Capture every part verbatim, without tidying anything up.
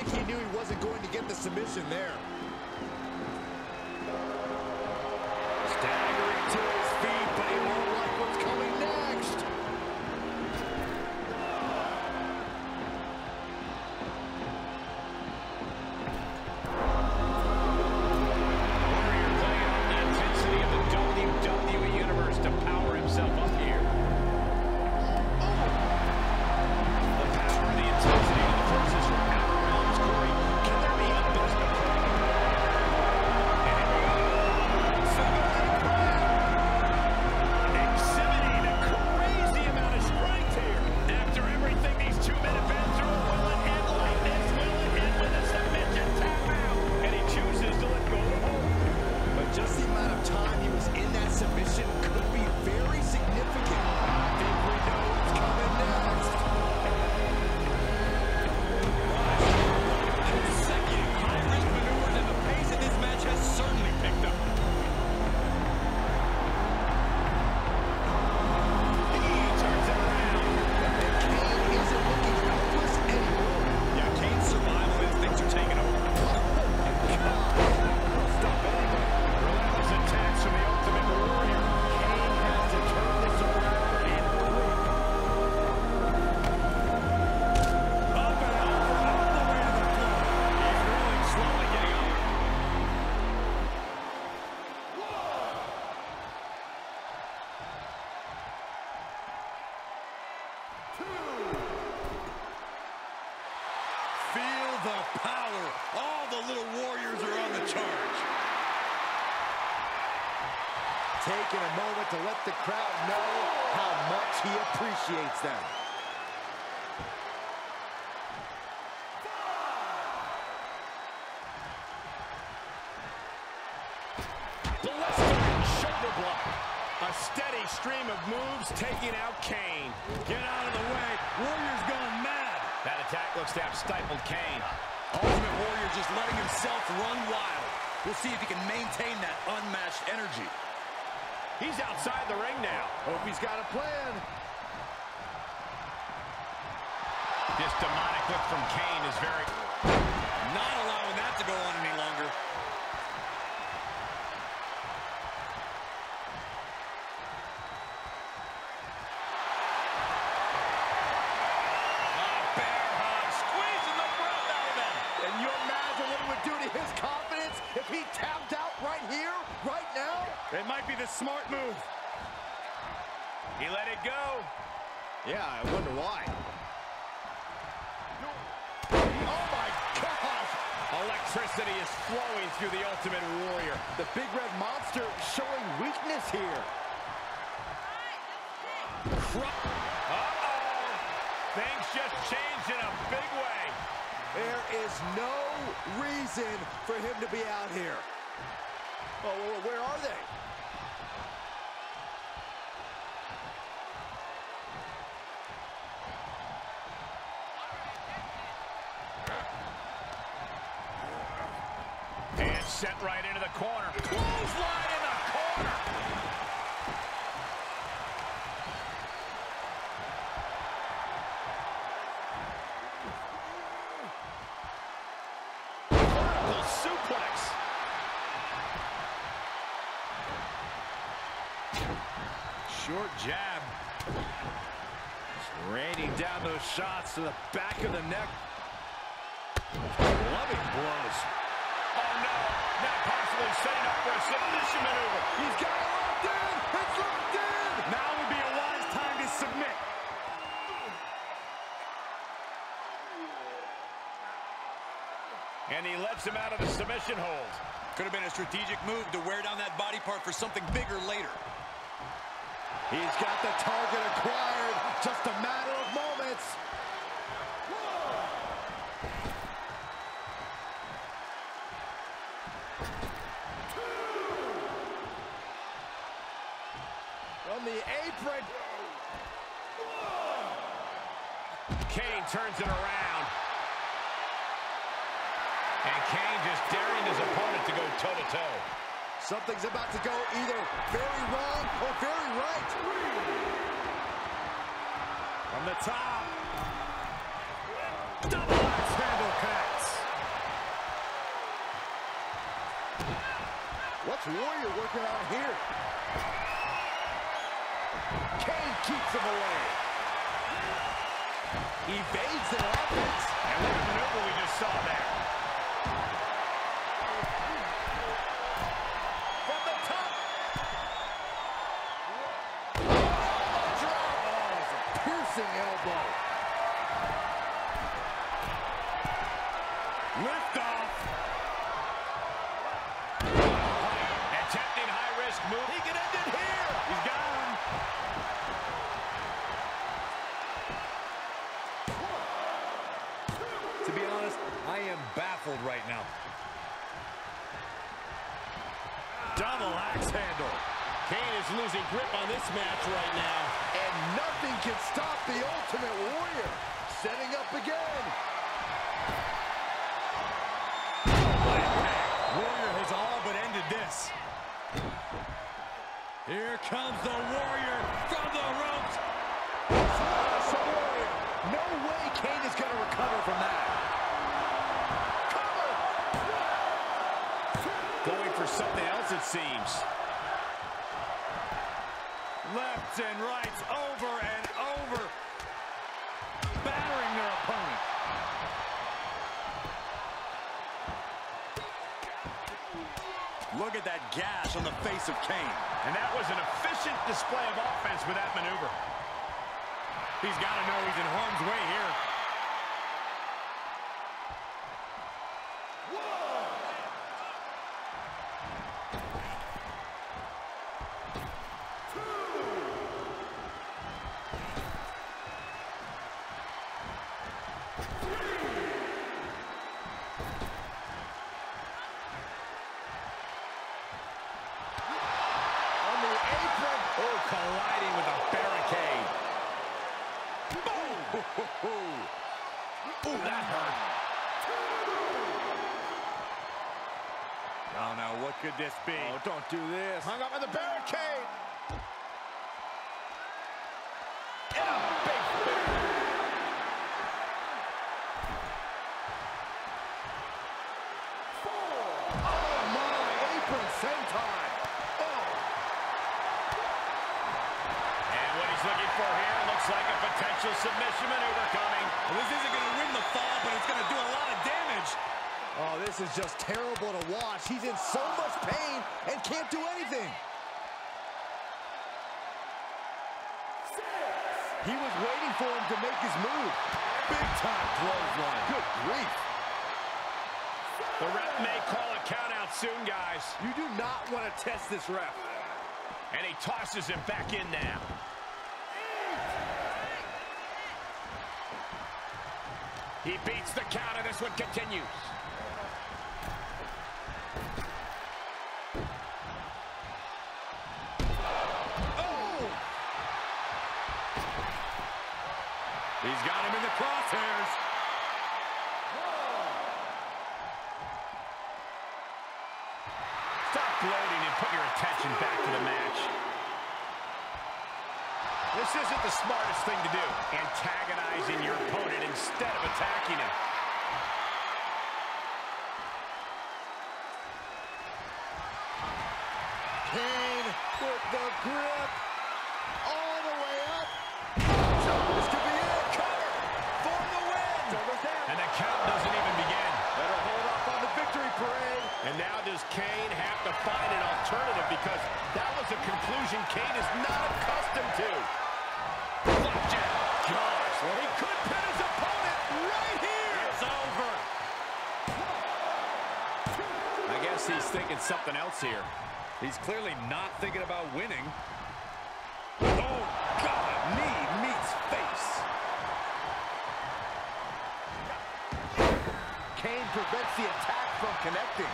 like he knew he wasn't going to get the submission there. Staggering to his feet, but he won't like what's coming next. Warrior playing on the intensity of the W W E Universe to power himself up here. The power, the intensity of the forces from outer realms, Corey. Can there be a best of exhibiting a crazy amount of strength here. After everything these two men have been through, will it end like this? Will it end with a submission tap out? And he chooses to let go of the hold. But just the amount of time he was in that submission could be very significant. I think we know what's coming next. Consecutive high-risk maneuvers, and the pace of this match has certainly picked up. He turns it around. And Kane isn't looking helpless anymore. Yeah, Kane's survival instincts are taking over. Stop anyway. Relentless attacks from the Ultimate Warrior. Kane has to turn this around and quick. Up and over, all the way to the floor. He's really slowly getting up. Feel the power. All the little warriors are on the charge. Taking a moment to let the crowd know how much he appreciates them. Blistering shoulder block. A steady stream of moves taking out Kane. Get out of the way. Warrior's gone mad. That attack looks to have stifled Kane. Ultimate Warrior just letting himself run wild. We'll see if he can maintain that unmatched energy. He's outside the ring now. Hope he's got a plan. This demonic look from Kane is very... Not allowing that to go on any longer. A bear hug, squeezing the breath out of him. And you imagine what it would do to his confidence if he tapped out right here, right now? It might be the smart move. He let it go. Yeah, I wonder why. Oh my gosh! Electricity is flowing through the Ultimate Warrior. The big red monster showing weakness here. Uh-oh. Things just changed in a big way. There is no reason for him to be out here. Oh, where are they? And set right into the corner. Clothesline in the corner. Vertical suplex. Short jab. Just raining down those shots to the back of the neck. Loving blows. Oh no, now possibly setting up for a submission maneuver. He's got it locked in! It's locked in! Now would be a wise time to submit. And he lets him out of the submission hold. Could have been a strategic move to wear down that body part for something bigger later. He's got the target acquired. Just a matter of moments. From the apron. Kane turns it around. And Kane just daring his opponent to go toe-to-toe. Something's about to go either very wrong or very right. From the top. Double axe handle pass. Warrior working out here. Kane keeps him away. Evades the offense. And look at the maneuver we just saw there. From the top. Oh, drop. Oh, it's a piercing elbow. Lift off. Attempting high-risk move. He can end it here. He's got him. To be honest, I am baffled right now. Double axe handle. Kane is losing grip on this match right now. And nothing can stop the Ultimate Warrior. Setting up again. Warrior has all but ended this. Here comes the Warrior from the ropes. Smash the Warrior. No way Kane is going to recover from that. Cover. Going for something else, it seems. Left and rights, over and over. Battering their opponent. Look at that gash on the face of Kane. And that was an efficient display of offense with that maneuver. He's got to know he's in harm's way here. Oh, colliding with a barricade. Boom! Ooh, that hurt. Oh, no, what could this be? Oh, don't do this. Hung up in the barricade. And a big boom. Oh, my apron senton. Looking for here, looks like a potential submission maneuver coming. Well, this isn't going to win the fall, but it's going to do a lot of damage. Oh, this is just terrible to watch. He's in so much pain and can't do anything. He was waiting for him to make his move. Big time clothesline. Good grief. The ref may call a count out soon, guys. You do not want to test this ref. And he tosses him back in now. He beats the count, and this one continues. Oh! He's got him in the crosshairs. Stop gloating and put your attention back to the match. This isn't the smartest thing to do, antagonizing your opponent instead of attacking him. Kane with the grip all the way up. This could be it. Cover for the win. And the count doesn't even begin. Better hold off on the victory parade. And now does Kane have to find an alternative, because that was a conclusion Kane is not accustomed to. Gosh, well, he could pin his opponent right here. It's over. I guess he's thinking something else here. He's clearly not thinking about winning. Oh, God, knee meets face. Kane prevents the attack from connecting.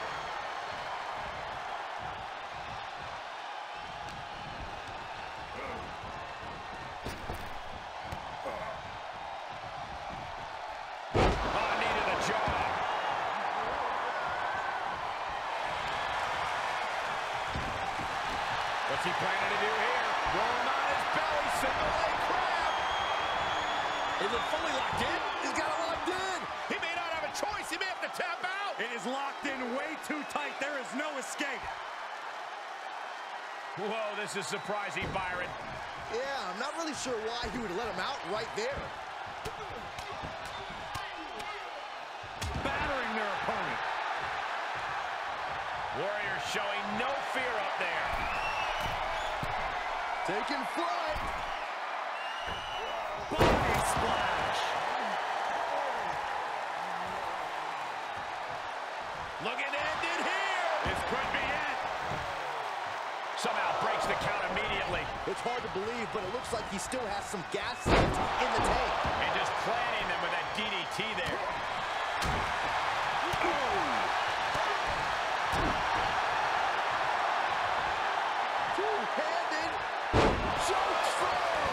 What's he planning to do here? Roll him on his belly, single leg crab. Is it fully locked in? He's got it locked in. He may not have a choice. He may have to tap out. It is locked in way too tight. There is no escape. Whoa, this is surprising, Byron. Yeah, I'm not really sure why he would let him out right there. Battering their opponent. Warrior showing no fear up there. Taking flight. Body splash. Looking to end it here. This could be it. Somehow breaks the count immediately. It's hard to believe, but it looks like he still has some gas left in the tank. And just planting them with that D D T there. Two-handed choke slam.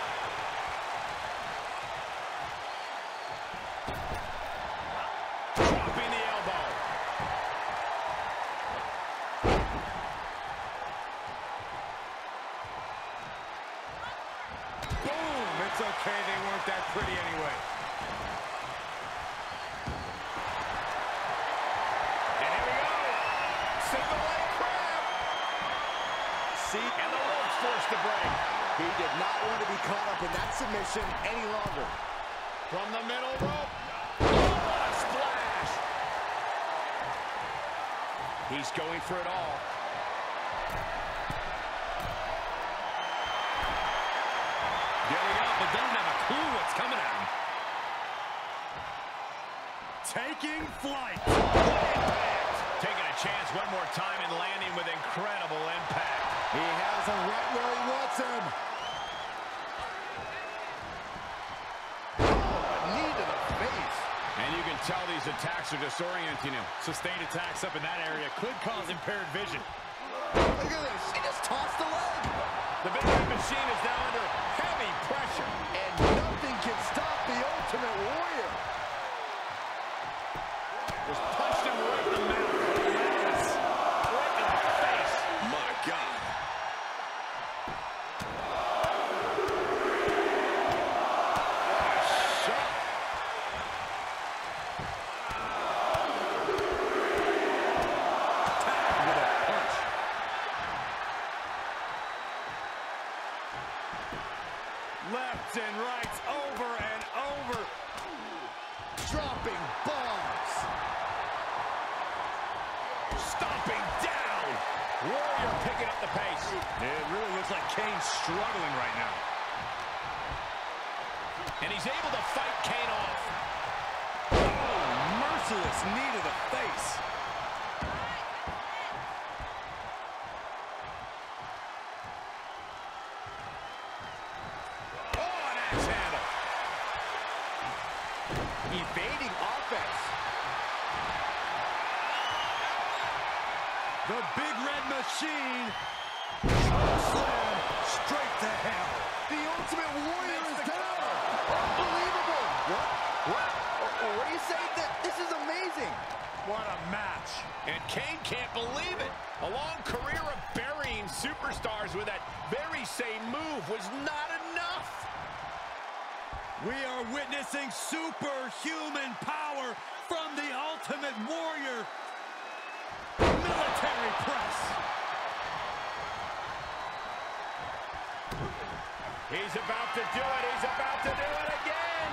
Dropping the elbow. Boom! It's okay, they weren't that pretty anyway. And here we go. Single leg crab. See, and the rope's forced to break. He did not want to be caught up in that submission any longer. From the middle rope. Oh, what a splash. He's going for it all. Getting up, but doesn't have a clue what's coming at him. Taking flight. Impact. Taking a chance one more time and landing with incredible impact. He has him right where he wants him. Oh, a knee to the face. And you can tell these attacks are disorienting him. Sustained attacks up in that area could cause impaired vision. Look at this. He just tossed the leg. The big red machine is now under heavy pressure. And nothing can stop the Ultimate Warrior. Just punched him right in the mouth. Yes. Right in the face. My God. Shot. Tagged with a punch. Left and right, over and over. Dropping bombs. Stomping down. Warrior picking up the pace. It really looks like Kane's struggling right now. And he's able to fight Kane off. Oh, merciless knee to the face. Oh, an axe handle. Evading offense. The big red machine. Slam straight to hell. The Ultimate Warrior is down. Unbelievable. What? What? What do you say? That this is amazing. What a match. And Kane can't believe it. A long career of burying superstars with that very same move was not enough. We are witnessing superhuman power from the Ultimate Warrior. Military press. He's about to do it. He's about to do it again.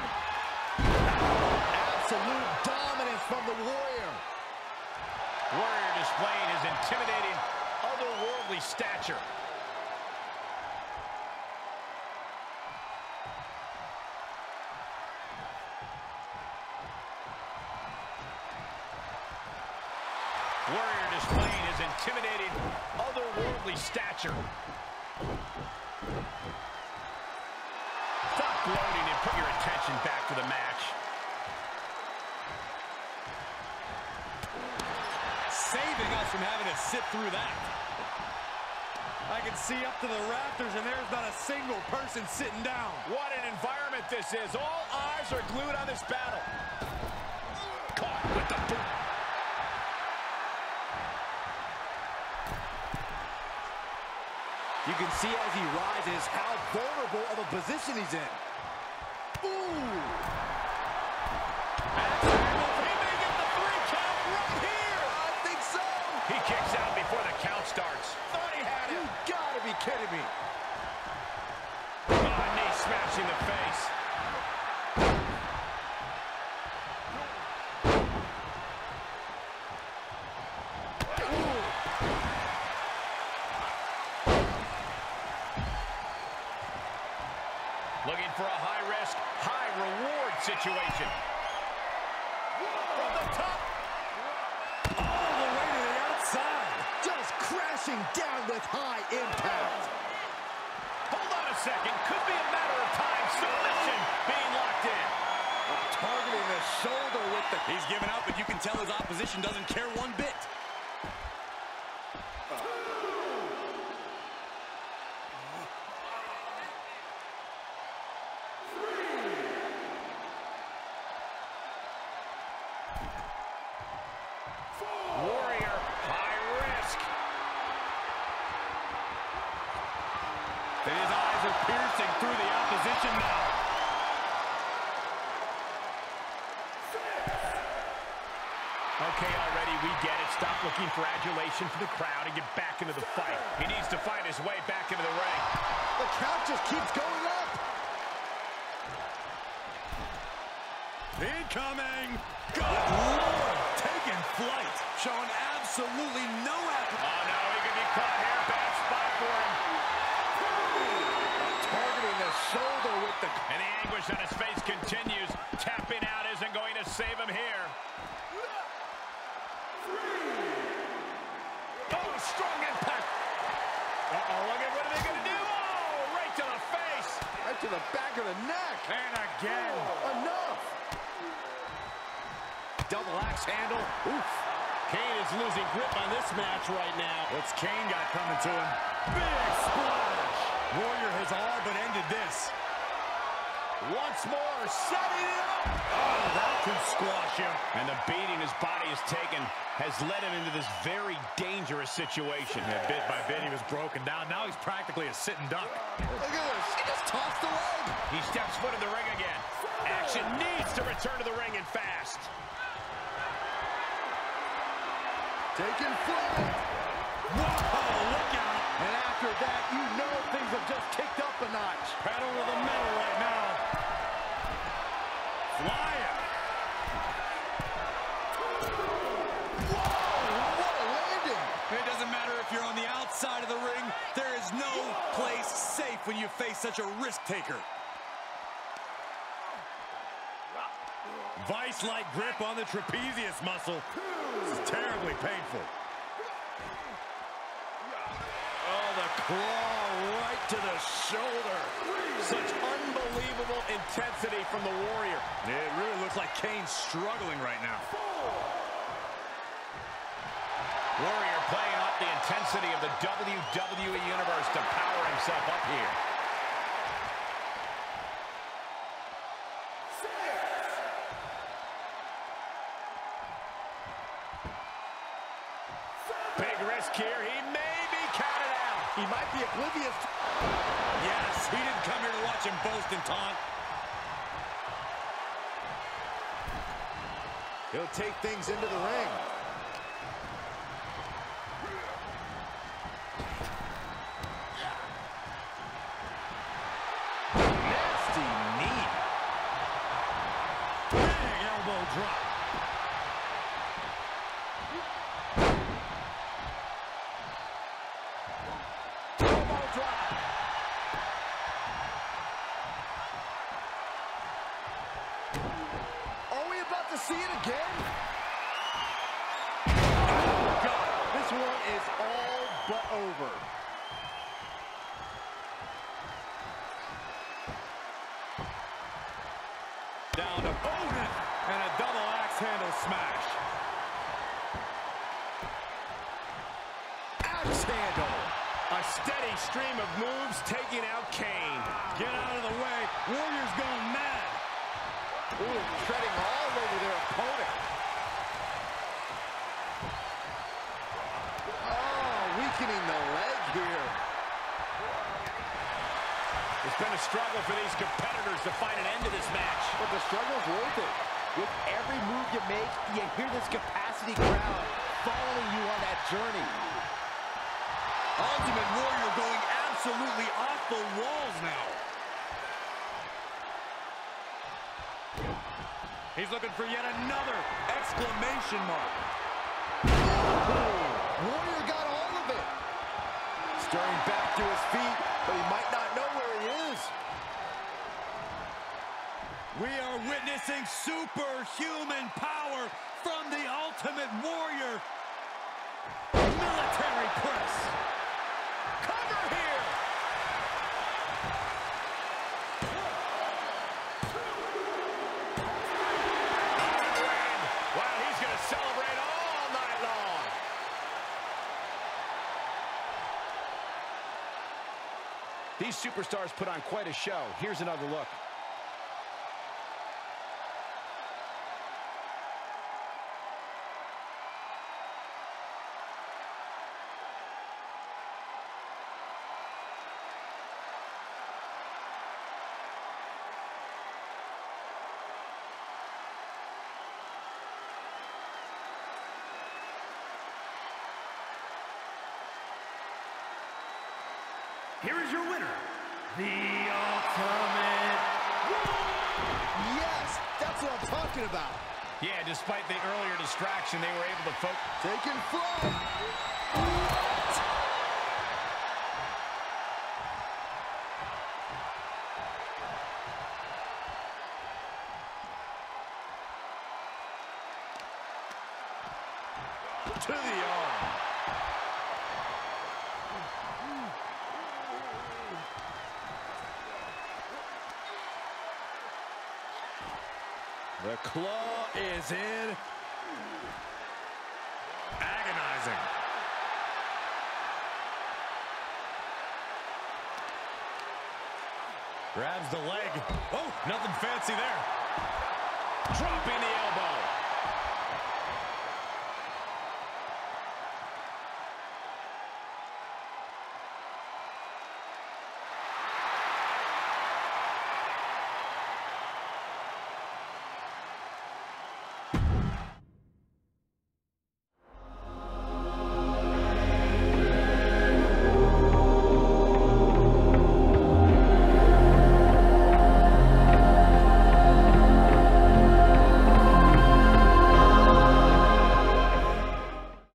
Absolute dominance from the Warrior. Warrior displaying his intimidating, otherworldly stature. Warrior displaying his intimidating, otherworldly stature. Stop gloating and put your attention back to the match. Saving us from having to sit through that. I can see up to the rafters, and there's not a single person sitting down. What an environment this is. All eyes are glued on this battle. Caught with the boot. You can see as he rises how vulnerable of a position he's in. Ooh! He may get the three count right here. I think so. He kicks out before the count starts. Thought he had it. You got kidding me? Oh, knee smashing the face. Looking for a high-risk, high-reward situation. From the top. All the way to the outside. Just crashing down with high impact. Hold on a second. Could be a matter of time. Submission being locked in. Targeting the shoulder with the... He's giving up, but you can tell his opposition doesn't care one bit. Warrior, high risk. And his eyes are piercing through the opposition now. Okay, already, we get it. Stop looking for adulation from the crowd and get back into the fight. He needs to fight his way back into the ring. The count just keeps going up. Incoming! Good Lord! Taking flight. Showing absolutely no effort. Oh, no, he could be caught here. Bad spot for him. Targeting the shoulder with the... And the anguish on his face continues. Tapping out isn't going to save him here. Oh, strong impact. Uh-oh, look at what are they going to do? Oh, right to the face. Right to the back of the neck. And again. Enough. Double axe handle. Oof. Kane is losing grip on this match right now. What's Kane got coming to him? Big splash. Warrior has all but ended this. Once more, setting it up. Oh, that could squash him. And the beating his body has taken has led him into this very dangerous situation. Yeah, bit by bit, he was broken down. Now he's practically a sitting duck. Look at this. He just tossed the leg. He steps foot in the ring again. Action needs to return to the ring and fast. Taking flight. Whoa, look out. And after that, you know things have just kicked up a notch. Pedal to the metal right now. Flying. Whoa, what a landing. It doesn't matter if you're on the outside of the ring. There is no place safe when you face such a risk taker. Vice-like grip on the trapezius muscle. This is terribly painful. Oh, the claw right to the shoulder. Such unbelievable intensity from the Warrior. It really looks like Kane's struggling right now. Warrior playing off the intensity of the W W E Universe to power himself up here. Big risk here. He may be counted out. He might be oblivious. Yes, he didn't come here to watch him boast and taunt. He'll take things into the ring. Nasty knee. Big elbow drop. Elbow drop. Are we about to see it again? Oh, God. This one is all but over. Down to Odin. And a double axe handle smash. Axe handle. A steady stream of moves taking out Kane. Get out of the way. Warrior's going mad. Ooh, treading all over their opponent. Oh, weakening the leg here. It's been a struggle for these competitors to find an end to this match. But the struggle's worth it. With every move you make, you hear this capacity crowd following you on that journey. Ultimate Warrior going absolutely the walls now. He's looking for yet another exclamation mark. Warrior got all of it. Starting back to his feet, but he might not know where he is. We are witnessing superhuman power from the Ultimate Warrior. Military press. Cover here. Wow, he's going to celebrate all night long. These superstars put on quite a show. Here's another look. Here is your winner, the Ultimate Warrior. Yes, that's what I'm talking about. Yeah, despite the earlier distraction, they were able to focus. Taking flight. To the arm. The claw is in. Agonizing. Grabs the leg. Oh, nothing fancy there. Dropping the elbow.